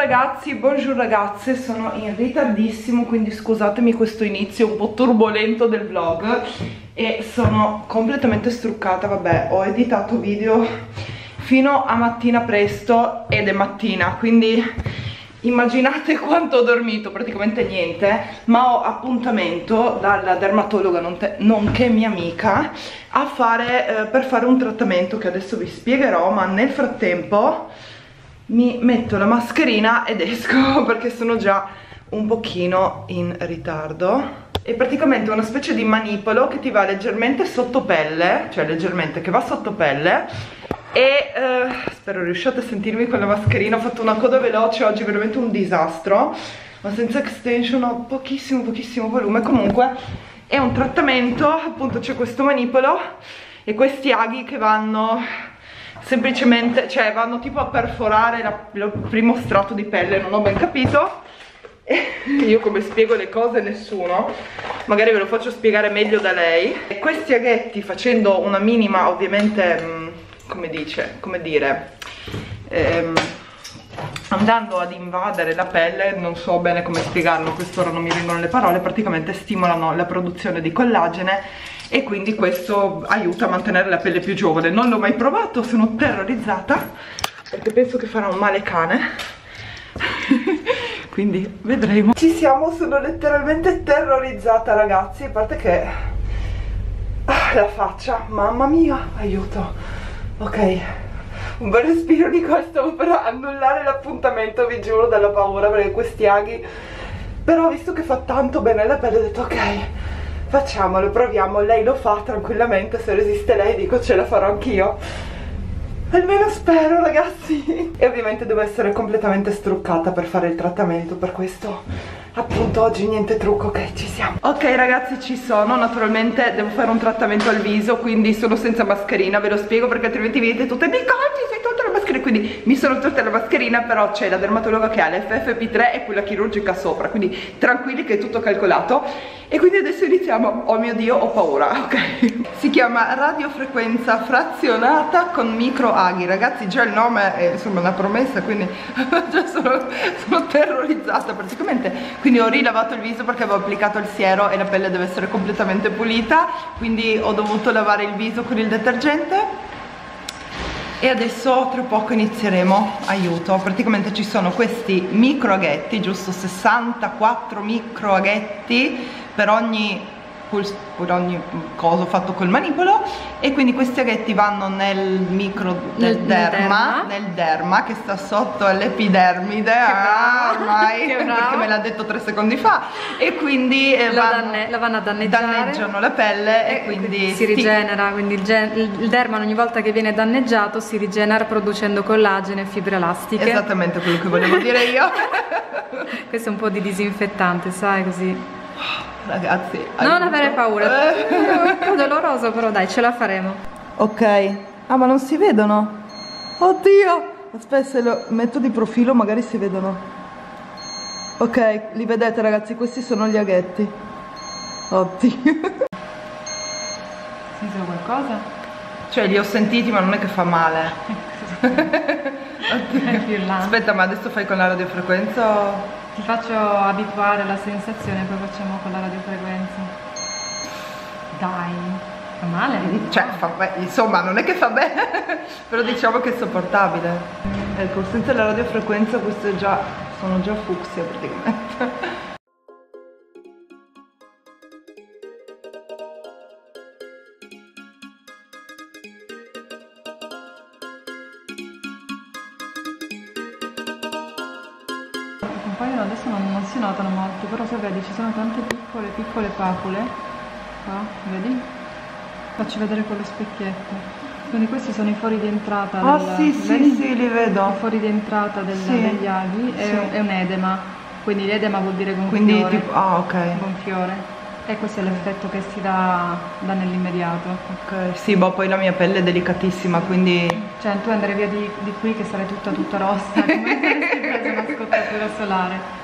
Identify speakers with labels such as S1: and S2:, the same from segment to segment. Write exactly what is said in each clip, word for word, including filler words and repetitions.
S1: ragazzi, buongiorno ragazze, sono in ritardissimo, quindi scusatemi questo inizio un po' turbolento del vlog e sono completamente struccata. Vabbè, ho editato video fino a mattina presto ed è mattina, quindi immaginate quanto ho dormito, praticamente niente, ma ho appuntamento dalla dermatologa nonché mia amica a fare, eh, per fare un trattamento che adesso vi spiegherò, ma nel frattempo mi metto la mascherina ed esco perché sono già un pochino in ritardo. È praticamente una specie di manipolo che ti va leggermente sotto pelle, cioè leggermente che va sotto pelle e eh, spero riusciate a sentirmi con la mascherina. Ho fatto una coda veloce oggi, veramente un disastro, ma senza extension, ho pochissimo pochissimo volume. Comunque è un trattamento, appunto c'è questo manipolo e questi aghi che vanno semplicemente, cioè vanno tipo a perforare la, il primo strato di pelle, non ho ben capito. E io come spiego le cose nessuno, magari ve lo faccio spiegare meglio da lei. E questi aghetti, facendo una minima, ovviamente, mh, come dice, come dire, ehm, andando ad invadere la pelle, non so bene come spiegarlo, quest'ora non mi vengono le parole, praticamente stimolano la produzione di collagene e quindi questo aiuta a mantenere la pelle più giovane. Non l'ho mai provato, sono terrorizzata perché penso che farà un male cane quindi vedremo. Ci siamo, sono letteralmente terrorizzata ragazzi, a parte che ah, la faccia, mamma mia, aiuto. Ok, un bel respiro di qua, stavo per annullare l'appuntamento, vi giuro, dalla paura perché questi aghi, però visto che fa tanto bene alla pelle ho detto ok, facciamolo, proviamo. Lei lo fa tranquillamente, se resiste lei dico ce la farò anch'io, almeno spero ragazzi. E ovviamente devo essere completamente struccata per fare il trattamento, per questo appunto oggi niente trucco. Ok, ci siamo. Ok ragazzi, ci sono. Naturalmente devo fare un trattamento al viso, quindi sono senza mascherina, ve lo spiego perché altrimenti vedete tutte Nicole, ti sei tolta la mascherina, quindi mi sono tolta la mascherina, però c'è la dermatologa che ha l'F F P tre e quella chirurgica sopra, quindi tranquilli che è tutto calcolato. E quindi adesso iniziamo. Oh mio Dio, ho paura. Ok, si chiama radiofrequenza frazionata con microaghi. Ragazzi, già il nome è insomma una promessa, quindi già sono, sono terrorizzata praticamente. Quindi ho rilavato il viso perché avevo applicato il siero e la pelle deve essere completamente pulita, quindi ho dovuto lavare il viso con il detergente e adesso tra poco inizieremo. Aiuto, praticamente ci sono questi microaghetti, giusto sessantaquattro microaghetti per ogni per ogni coso fatto col manipolo, e quindi questi aghetti vanno nel micro nel, nel, derma, derma nel derma che sta sotto all'epidermide, ah, ormai perché me l'ha detto tre secondi fa, e quindi eh,
S2: la,
S1: vanno,
S2: danne, la vanno a danneggiare,
S1: danneggiano la pelle e, e quindi,
S2: quindi si rigenera, quindi il, il derma ogni volta che viene danneggiato si rigenera producendo collagene e fibre elastiche.
S1: Esattamente quello che volevo dire io.
S2: Questo è un po' di disinfettante, sai, così.
S1: Ragazzi,
S2: non aiuto. Avere paura, è un po' doloroso, però dai, ce la faremo.
S1: Ok, ah ma non si vedono? Oddio, aspetta, se lo metto di profilo magari si vedono. Ok, li vedete ragazzi, questi sono gli aghetti. Oddio.
S2: Senti qualcosa?
S1: Cioè li ho sentiti ma non è che fa male. Oddio. Aspetta, ma adesso fai con la radiofrequenza o...
S2: Ti faccio abituare alla sensazione, poi facciamo con la radiofrequenza. Dai, fa male?
S1: Cioè, fa bene, insomma, non è che fa bene, però diciamo che è sopportabile. Ecco, senza la radiofrequenza queste già sono già fucsia praticamente.
S2: Adesso non, non si notano molto, però se vedi ci sono tante piccole piccole papule qua, vedi? Faccio vedere con lo specchietto. Quindi questi sono i fori di entrata.
S1: Ah
S2: del,
S1: sì sì
S2: vedi?
S1: Sì, li vedo.
S2: I fori di entrata del,
S1: sì.
S2: degli aghi, sì. è, è un edema, quindi l'edema vuol dire gonfiore.
S1: Quindi tipo, ah ok.
S2: Gonfiore. E questo è l'effetto che si dà, dà nell'immediato.
S1: Ok, sì, boh, poi la mia pelle è delicatissima, quindi...
S2: Cioè tu andrai via di, di qui che sarai tutta tutta rossa, come se avessi preso una scottatura solare.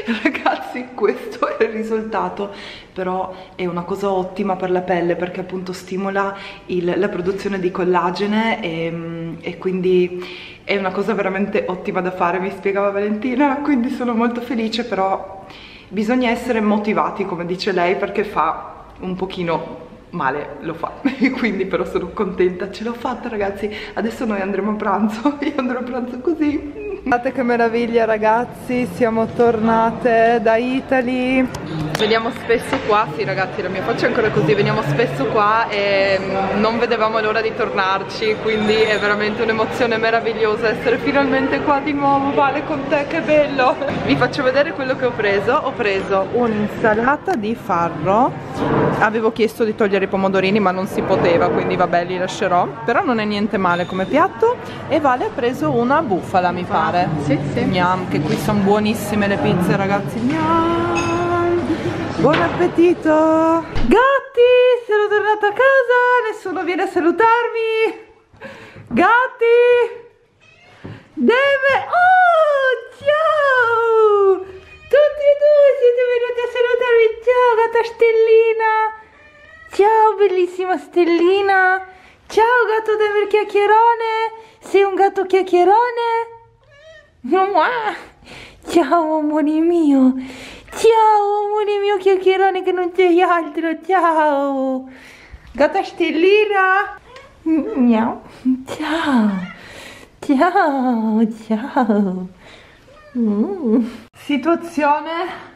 S1: Ragazzi, questo è il risultato, però è una cosa ottima per la pelle perché appunto stimola il, la produzione di collagene e, e quindi è una cosa veramente ottima da fare, mi spiegava Valentina, quindi sono molto felice. Però bisogna essere motivati, come dice lei, perché fa un pochino male, lo fa, quindi però sono contenta, ce l'ho fatta ragazzi. Adesso noi andremo a pranzo, io andrò a pranzo così. Guardate che meraviglia ragazzi, siamo tornate da Italy. Veniamo spesso qua, sì ragazzi la mia faccia è ancora così, veniamo spesso qua e non vedevamo l'ora di tornarci, quindi è veramente un'emozione meravigliosa essere finalmente qua di nuovo, Vale, con te, che bello. Vi faccio vedere quello che ho preso. Ho preso un'insalata di farro, avevo chiesto di togliere i pomodorini ma non si poteva, quindi vabbè li lascerò, però non è niente male come piatto. E Vale ha preso una bufala mi pare. Sì, sì. Miam, che qui sono buonissime le pizze ragazzi. Miam. Buon appetito. Gatti, sono tornata a casa, nessuno viene a salutarmi. Gatti, deve... Oh, ciao. Tutti e due siete venuti a salutarmi. Ciao gatta Stellina. Ciao bellissima Stellina. Ciao gatto del chiacchierone. Sei un gatto chiacchierone? Ciao amore mio, ciao amore mio chiacchierone che non c'è altro, ciao gatta Stellina. Miau. Ciao, ciao, ciao. Mm. Situazione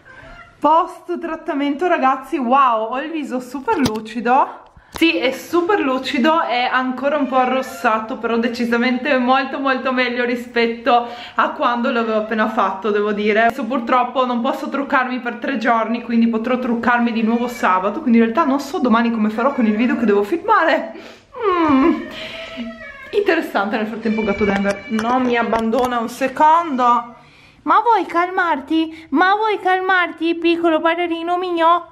S1: post trattamento ragazzi, wow, ho il viso super lucido. Sì, è super lucido, è ancora un po' arrossato, però decisamente molto molto meglio rispetto a quando l'avevo appena fatto, devo dire. Adesso purtroppo non posso truccarmi per tre giorni, quindi potrò truccarmi di nuovo sabato, quindi in realtà non so domani come farò con il video che devo filmare. Mm. Interessante. Nel frattempo gatto Denver non mi abbandona un secondo. Ma vuoi calmarti? Ma vuoi calmarti, piccolo padarino mio?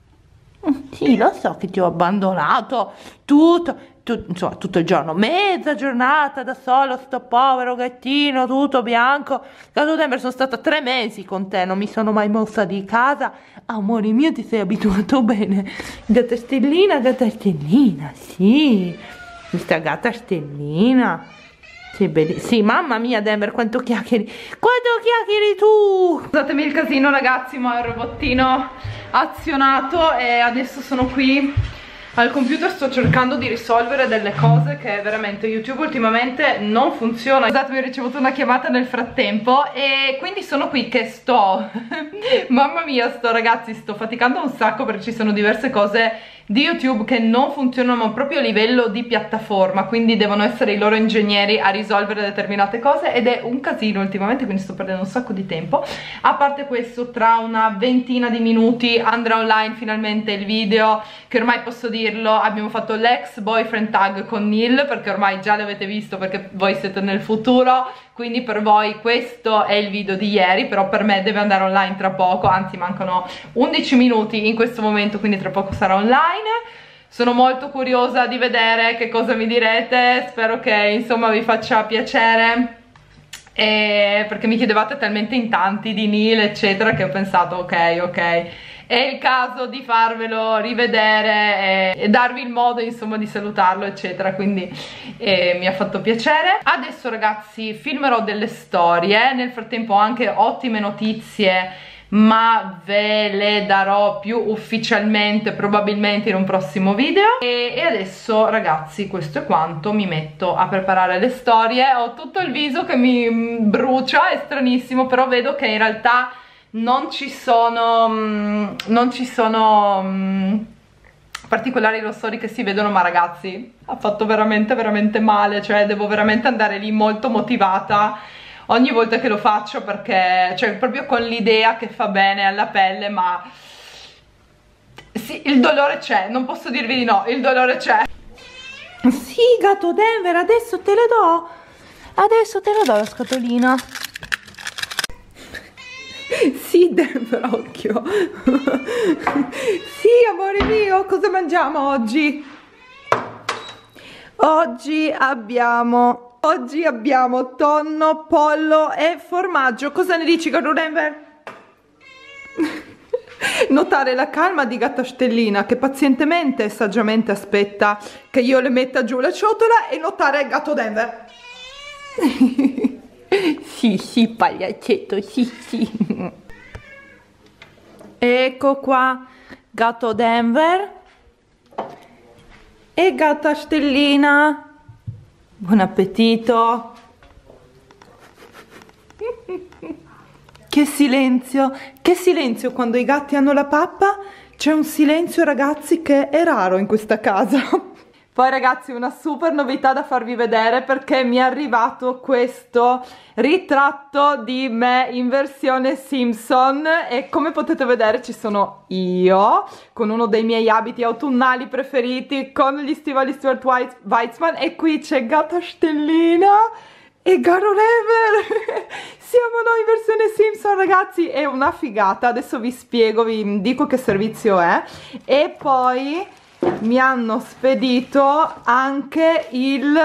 S1: Sì, lo so che ti ho abbandonato tutto, tu, insomma, tutto il giorno, mezza giornata da solo, sto povero gattino, tutto bianco. Gatto Denver, sono stata tre mesi con te, non mi sono mai mossa di casa. Amore mio, ti sei abituato bene. Gatta Stellina, gatta Stellina, sì, questa gatta Stellina. Sì, sì, mamma mia Denver, quanto chiacchieri, quanto chiacchieri tu. Scusatemi il casino ragazzi, ma il robottino azionato e adesso sono qui al computer, sto cercando di risolvere delle cose che veramente YouTube ultimamente non funziona. Scusatemi, ho ricevuto una chiamata nel frattempo e quindi sono qui che sto mamma mia, sto ragazzi, sto faticando un sacco perché ci sono diverse cose di YouTube che non funzionano proprio a livello di piattaforma, quindi devono essere i loro ingegneri a risolvere determinate cose ed è un casino ultimamente, quindi sto perdendo un sacco di tempo. A parte questo, tra una ventina di minuti andrà online finalmente il video che ormai posso dirlo, abbiamo fatto l'ex boyfriend tag con Neil, perché ormai già l'avete visto perché voi siete nel futuro, quindi per voi questo è il video di ieri, però per me deve andare online tra poco, anzi mancano undici minuti in questo momento, quindi tra poco sarà online. Sono molto curiosa di vedere che cosa mi direte, spero che insomma vi faccia piacere, e perché mi chiedevate talmente in tanti di Neil eccetera che ho pensato ok ok è il caso di farvelo rivedere e, e darvi il modo insomma di salutarlo eccetera, quindi eh, mi ha fatto piacere. Adesso ragazzi filmerò delle storie, nel frattempo ho anche ottime notizie ma ve le darò più ufficialmente probabilmente in un prossimo video. E, e adesso ragazzi questo è quanto, mi metto a preparare le storie. Ho tutto il viso che mi brucia, è stranissimo, però vedo che in realtà non ci sono non ci sono particolari rossori che si vedono, ma ragazzi ha fatto veramente veramente male, cioè devo veramente andare lì molto motivata ogni volta che lo faccio, perché cioè proprio con l'idea che fa bene alla pelle, ma sì, il dolore c'è, non posso dirvi di no, il dolore c'è. Sì gatto Denver, adesso te la do, adesso te la do la scatolina. Sì Denver, occhio. Sì amore mio, cosa mangiamo oggi? Oggi abbiamo Oggi abbiamo tonno, pollo e formaggio. Cosa ne dici gatto Denver? notare la calma di Gatta Stellina, che pazientemente e saggiamente aspetta che io le metta giù la ciotola, e notare il gatto Denver. Sì, sì, pagliaccetto, sì, sì. Ecco qua gatto Denver e Gatta Stellina. Buon appetito. Che silenzio, che silenzio quando i gatti hanno la pappa. C'è un silenzio, ragazzi, che è raro in questa casa. Poi, ragazzi, una super novità da farvi vedere, perché mi è arrivato questo ritratto di me in versione Simpson, e come potete vedere ci sono io con uno dei miei abiti autunnali preferiti, con gli stivali Stuart Weitzman, e qui c'è Gatta Stellina e Garo Never. Siamo noi in versione Simpson, ragazzi, è una figata. Adesso vi spiego, vi dico che servizio è. E poi mi hanno spedito anche il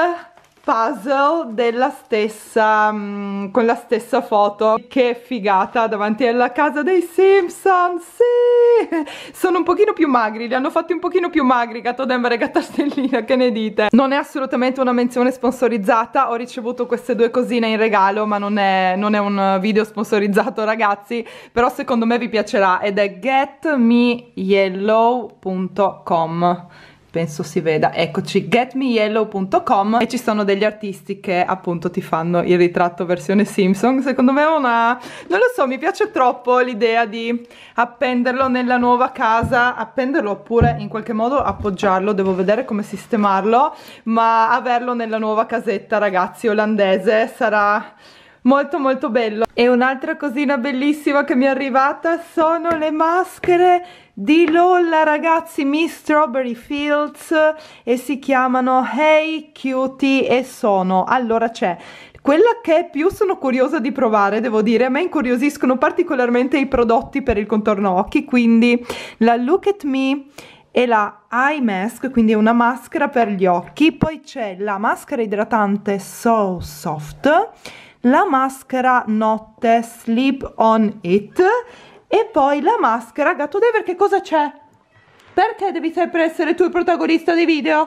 S1: puzzle della stessa, mh, con la stessa foto. Che figata, davanti alla casa dei Simpson. Sì, sono un pochino più magri, li hanno fatti un pochino più magri Gatto Denver e Gatta Stellina, che ne dite? Non è assolutamente una menzione sponsorizzata, ho ricevuto queste due cosine in regalo, ma non è, non è un video sponsorizzato, ragazzi, però secondo me vi piacerà, ed è get me yellow punto com. Penso si veda, eccoci, get me yellow punto com, e ci sono degli artisti che appunto ti fanno il ritratto versione Simpson. Secondo me è una, non lo so, mi piace troppo l'idea di appenderlo nella nuova casa, appenderlo oppure in qualche modo appoggiarlo, devo vedere come sistemarlo, ma averlo nella nuova casetta, ragazzi, olandese, sarà molto molto bello. E un'altra cosina bellissima che mi è arrivata sono le maschere di Lola, ragazzi, Miss Strawberry Fields, e si chiamano Hey Cutie, e sono, allora c'è quella che più sono curiosa di provare, devo dire, a me incuriosiscono particolarmente i prodotti per il contorno occhi, quindi la Look at Me e la Eye Mask, quindi è una maschera per gli occhi, poi c'è la maschera idratante So Soft, la maschera notte Sleep on It, e poi la maschera Gatto Denver. Che cosa c'è? Perché devi sempre essere tu il protagonista dei video?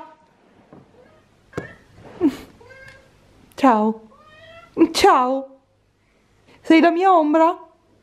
S1: Ciao. Ciao. Sei la mia ombra?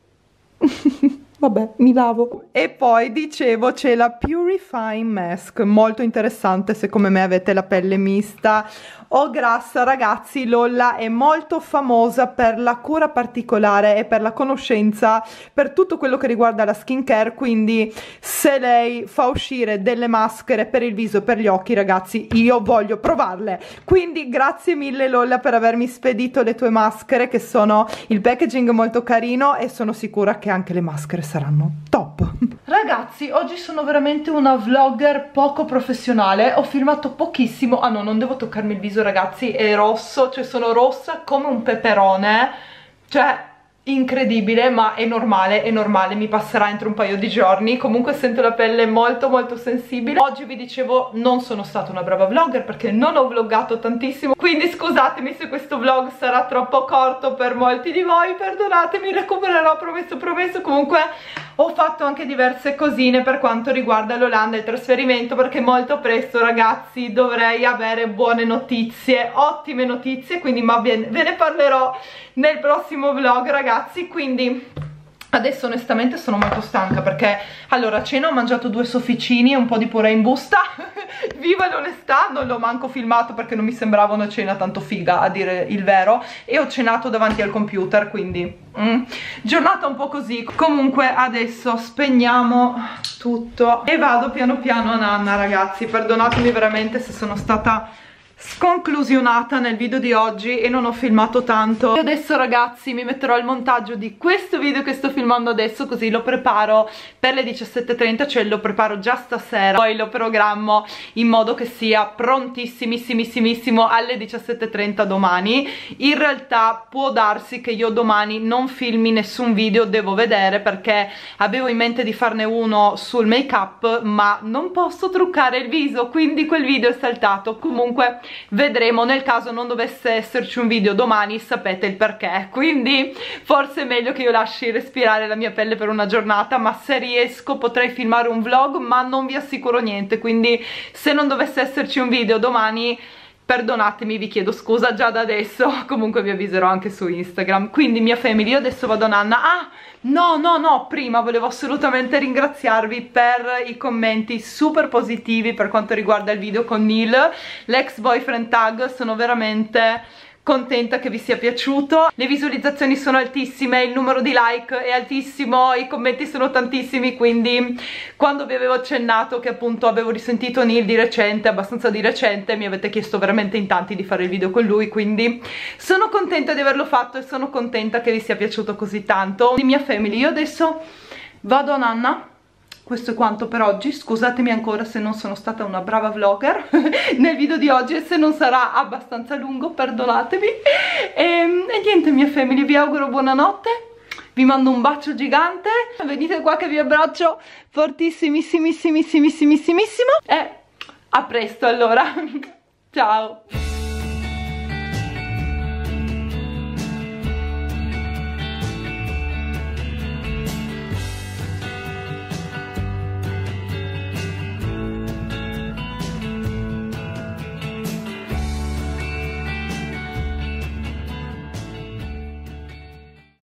S1: Vabbè, mi lavo. E poi, dicevo, c'è la Purifying Mask, molto interessante se come me avete la pelle mista o grassa, ragazzi. Lola è molto famosa per la cura particolare e per la conoscenza per tutto quello che riguarda la skincare, quindi se lei fa uscire delle maschere per il viso e per gli occhi, ragazzi, io voglio provarle. Quindi grazie mille Lola per avermi spedito le tue maschere, che sono, il packaging molto carino, e sono sicura che anche le maschere saranno top. Ragazzi, oggi sono veramente una vlogger poco professionale, ho filmato pochissimo. Ah no, non devo toccarmi il viso, ragazzi, è rosso, cioè sono rossa come un peperone, cioè incredibile, ma è normale, è normale, mi passerà entro un paio di giorni. Comunque sento la pelle molto molto sensibile. Oggi vi dicevo, non sono stata una brava vlogger perché non ho vloggato tantissimo, quindi scusatemi se questo vlog sarà troppo corto per molti di voi, perdonatemi, recupererò, promesso promesso. Comunque ho fatto anche diverse cosine per quanto riguarda l'Olanda e il trasferimento, perché molto presto, ragazzi, dovrei avere buone notizie, ottime notizie, quindi ma ve ne parlerò nel prossimo vlog, ragazzi. Quindi adesso onestamente sono molto stanca perché allora a cena ho mangiato due sofficini e un po' di purè in busta. Viva l'onestà, non l'ho manco filmato perché non mi sembrava una cena tanto figa, a dire il vero, e ho cenato davanti al computer, quindi mm, giornata un po' così. Comunque adesso spegniamo tutto e vado piano piano a nanna, ragazzi. Perdonatemi veramente se sono stata sconclusionata nel video di oggi e non ho filmato tanto. E adesso, ragazzi, mi metterò al montaggio di questo video che sto filmando adesso, così lo preparo per le diciassette e trenta, cioè lo preparo già stasera, poi lo programmo in modo che sia prontissimissimissimo alle diciassette e trenta domani. In realtà può darsi che io domani non filmi nessun video, devo vedere, perché avevo in mente di farne uno sul make up, ma non posso truccare il viso, quindi quel video è saltato. Comunque
S2: vedremo, nel caso non dovesse esserci un video domani sapete il perché, quindi forse è meglio che io lasci respirare la mia pelle per una giornata, ma se riesco potrei filmare un vlog, ma non vi assicuro niente, quindi se non dovesse esserci un video domani perdonatemi, vi chiedo scusa già da adesso, comunque vi avviserò anche su Instagram. Quindi mia family, io adesso vado a nanna. Ah, no, no, no, prima volevo assolutamente ringraziarvi per i commenti super positivi per quanto riguarda il video con Neil, l'ex boyfriend tag, sono veramente contenta che vi sia piaciuto, le visualizzazioni sono altissime, il numero di like è altissimo, i commenti sono tantissimi, quindi quando vi avevo accennato che appunto avevo risentito Neil di recente, abbastanza di recente, mi avete chiesto veramente in tanti di fare il video con lui, quindi sono contenta di averlo fatto e sono contenta che vi sia piaciuto così tanto. Di mia family, io adesso vado a nanna. Questo è quanto per oggi, scusatemi ancora se non sono stata una brava vlogger nel video di oggi e se non sarà abbastanza lungo, perdonatemi. E, e niente mia family, vi auguro buonanotte, vi mando un bacio gigante, venite qua che vi abbraccio fortissimissimissimissimissimissimo e a presto allora, ciao!